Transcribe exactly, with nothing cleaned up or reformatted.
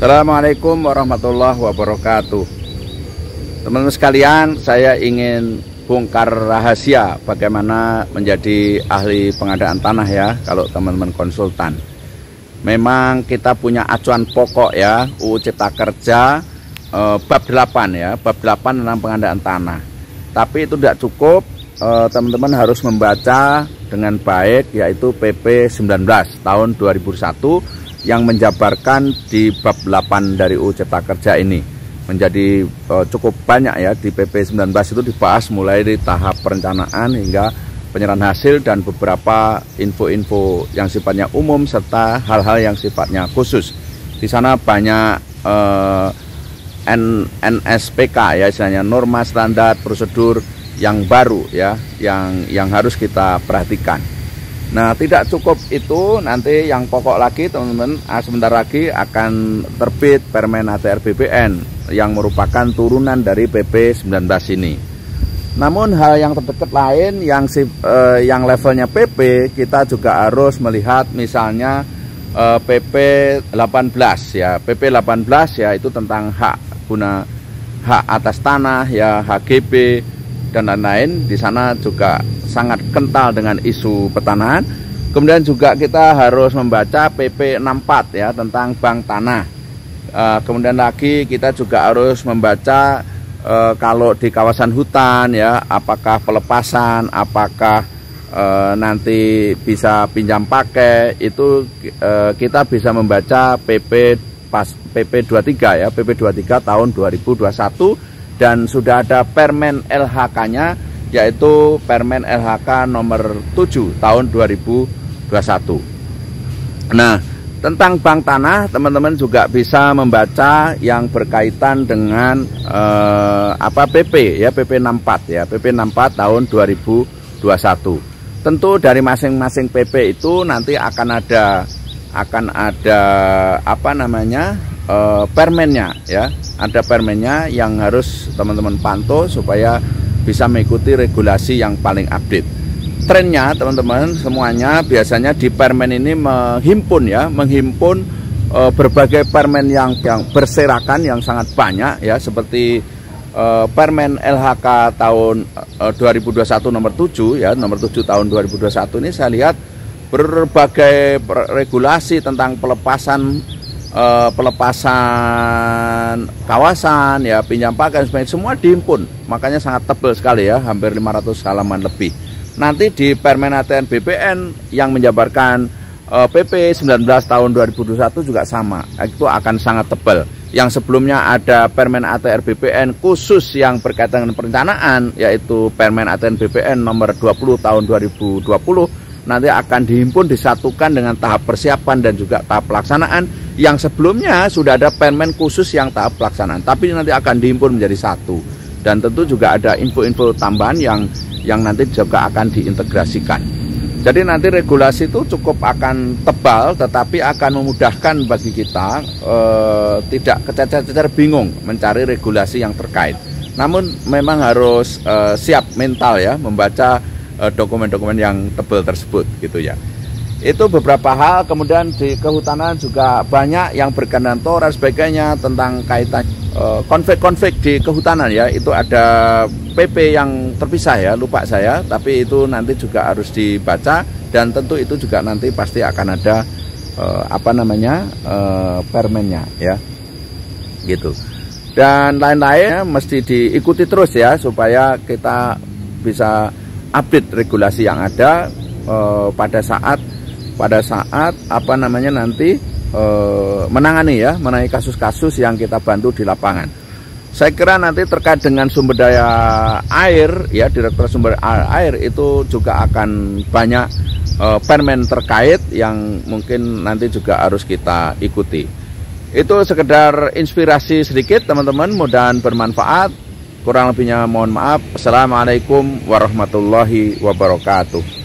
Assalamualaikum warahmatullahi wabarakatuh. Teman-teman sekalian, saya ingin bongkar rahasia bagaimana menjadi ahli pengadaan tanah ya, kalau teman-teman konsultan. Memang kita punya acuan pokok ya, U U Cipta Kerja eh, bab delapan ya, bab delapan tentang pengadaan tanah. Tapi itu tidak cukup, teman-teman eh, harus membaca dengan baik, yaitu P P sembilan belas tahun dua ribu satu yang menjabarkan di bab delapan dari U U Cipta Kerja ini. Menjadi uh, cukup banyak ya, di P P sembilan belas itu dibahas mulai dari tahap perencanaan hingga penyerahan hasil dan beberapa info-info yang sifatnya umum serta hal-hal yang sifatnya khusus. Di sana banyak uh, N S P K ya, istilahnya norma standar prosedur yang baru ya, yang yang harus kita perhatikan. Nah, tidak cukup itu, nanti yang pokok lagi teman-teman, sebentar lagi akan terbit Permen A T R B P N yang merupakan turunan dari P P sembilan belas ini. Namun hal yang terdekat lain yang si, eh, yang levelnya P P, kita juga harus melihat misalnya eh, P P delapan belas ya. P P delapan belas ya, itu tentang hak guna hak atas tanah ya, H G B dan lain-lain. Di sana juga sangat kental dengan isu pertanahan. Kemudian juga kita harus membaca P P enam puluh empat ya, tentang bank tanah. Uh, kemudian lagi kita juga harus membaca uh, kalau di kawasan hutan ya, apakah pelepasan, apakah uh, nanti bisa pinjam pakai, itu uh, kita bisa membaca P P pas P P dua puluh tiga ya, P P dua puluh tiga tahun dua ribu dua puluh satu, dan sudah ada Permen L H K-nya, yaitu Permen L H K nomor tujuh tahun dua ribu dua puluh satu. Nah, tentang bank tanah, teman-teman juga bisa membaca yang berkaitan dengan eh, apa P P ya, P P enam puluh empat ya, P P enam puluh empat tahun dua ribu dua puluh satu. Tentu dari masing-masing P P itu nanti akan ada akan ada apa namanya eh, permennya ya, ada permennya yang harus teman-teman pantau supaya bisa mengikuti regulasi yang paling update. Trennya teman-teman semuanya biasanya di permen ini menghimpun ya, menghimpun e, berbagai permen yang yang berserakan yang sangat banyak ya, seperti e, Permen L H K tahun e, dua ribu dua puluh satu nomor tujuh ya, nomor tujuh tahun dua ribu dua puluh satu ini saya lihat berbagai regulasi tentang pelepasan e, pelepasan kawasan ya, pinjam pakai dan sebagainya, semua dihimpun. Makanya sangat tebal sekali ya, hampir lima ratus halaman lebih. Nanti di Permen A T R B P N yang menjabarkan uh, P P sembilan belas tahun dua ribu dua puluh satu juga sama, itu akan sangat tebal. Yang sebelumnya ada Permen A T R B P N khusus yang berkaitan dengan perencanaan, yaitu Permen A T R B P N nomor dua puluh tahun dua ribu dua puluh, nanti akan dihimpun disatukan dengan tahap persiapan dan juga tahap pelaksanaan. Yang sebelumnya sudah ada Permen khusus yang tahap pelaksanaan, tapi nanti akan dihimpun menjadi satu. Dan tentu juga ada info-info tambahan yang yang nanti juga akan diintegrasikan. Jadi nanti regulasi itu cukup akan tebal, tetapi akan memudahkan bagi kita eh, tidak kececer-cecer bingung mencari regulasi yang terkait. Namun memang harus eh, siap mental ya, membaca dokumen-dokumen eh, yang tebal tersebut gitu ya. Itu beberapa hal. Kemudian di kehutanan juga banyak yang berkaitan dan sebagainya tentang kaitan konflik-konflik di kehutanan ya, itu ada P P yang terpisah ya, lupa saya, tapi itu nanti juga harus dibaca, dan tentu itu juga nanti pasti akan ada eh, apa namanya eh, permennya ya, gitu. Dan lain-lain mesti diikuti terus ya, supaya kita bisa update regulasi yang ada eh, pada saat pada saat apa namanya nanti menangani ya, menangani kasus-kasus yang kita bantu di lapangan. Saya kira nanti terkait dengan sumber daya air ya, Direktur Sumber Air itu juga akan banyak uh, permen terkait yang mungkin nanti juga harus kita ikuti. Itu sekedar inspirasi sedikit teman-teman, mudah-mudahan bermanfaat. Kurang lebihnya mohon maaf. Assalamualaikum warahmatullahi wabarakatuh.